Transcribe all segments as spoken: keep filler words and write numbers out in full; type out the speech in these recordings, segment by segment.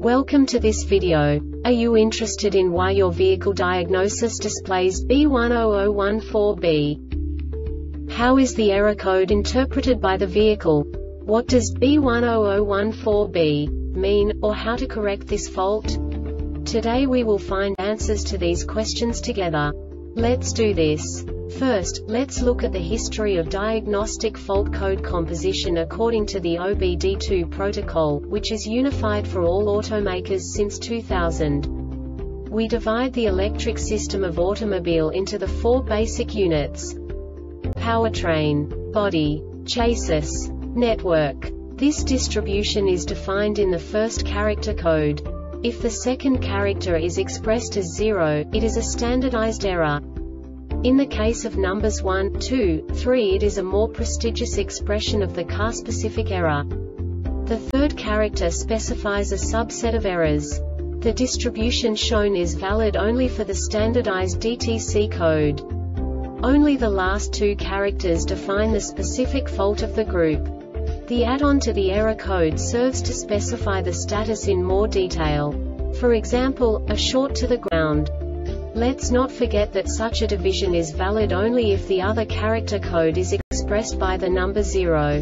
Welcome to this video. Are you interested in why your vehicle diagnosis displays B one zero zero one four B? How is the error code interpreted by the vehicle? What does B one zero zero one four B mean, or how to correct this fault? Today we will find answers to these questions together. Let's do this. First, let's look at the history of diagnostic fault code composition according to the O B D two protocol, which is unified for all automakers since two thousand. We divide the electric system of automobile into the four basic units: powertrain, body, chassis, network. This distribution is defined in the first character code. If the second character is expressed as zero, it is a standardized error. In the case of numbers one, two, three, it is a more prestigious expression of the car-specific error. The third character specifies a subset of errors. The distribution shown is valid only for the standardized D T C code. Only the last two characters define the specific fault of the group. The add-on to the error code serves to specify the status in more detail. For example, a short to the ground. Let's not forget that such a division is valid only if the other character code is expressed by the number zero.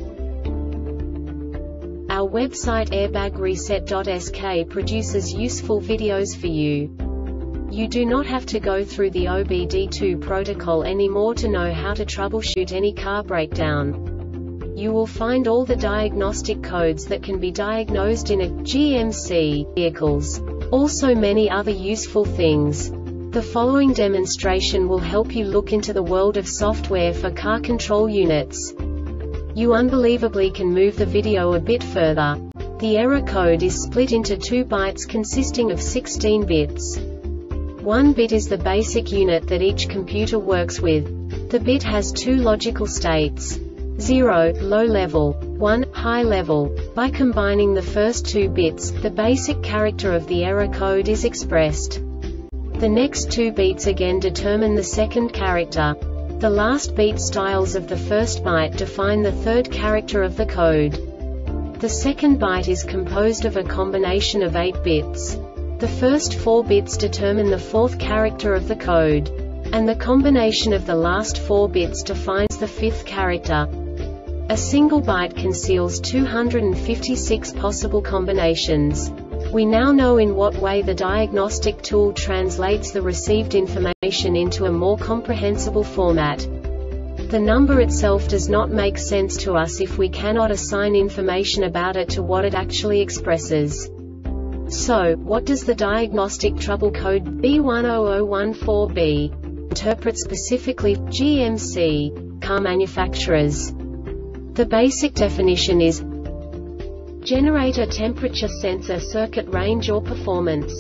Our website airbag reset dot S K produces useful videos for you. You do not have to go through the O B D two protocol anymore to know how to troubleshoot any car breakdown. You will find all the diagnostic codes that can be diagnosed in a G M C vehicles. Also many other useful things. The following demonstration will help you look into the world of software for car control units. You unbelievably can move the video a bit further. The error code is split into two bytes consisting of sixteen bits. One bit is the basic unit that each computer works with. The bit has two logical states: zero, low level, one, high level. By combining the first two bits, the basic character of the error code is expressed. The next two beats again determine the second character. The last beat styles of the first byte define the third character of the code. The second byte is composed of a combination of eight bits. The first four bits determine the fourth character of the code. And the combination of the last four bits defines the fifth character. A single byte conceals two hundred fifty-six possible combinations. We now know in what way the diagnostic tool translates the received information into a more comprehensible format. The number itself does not make sense to us if we cannot assign information about it to what it actually expresses. So, what does the diagnostic trouble code B one zero zero one four B interpret specifically for G M C car manufacturers? The basic definition is generator temperature sensor circuit range or performance.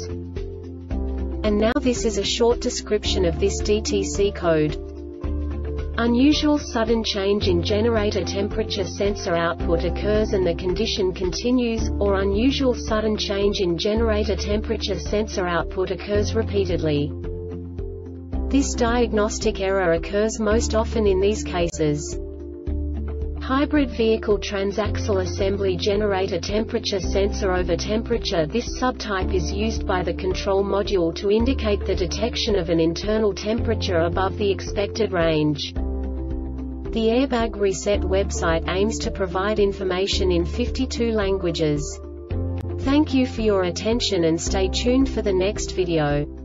And now this is a short description of this D T C code. Unusual sudden change in generator temperature sensor output occurs and the condition continues, or unusual sudden change in generator temperature sensor output occurs repeatedly. This diagnostic error occurs most often in these cases: hybrid vehicle transaxle assembly generator temperature sensor over temperature. This subtype is used by the control module to indicate the detection of an internal temperature above the expected range. The Airbag Reset website aims to provide information in fifty-two languages. Thank you for your attention and stay tuned for the next video.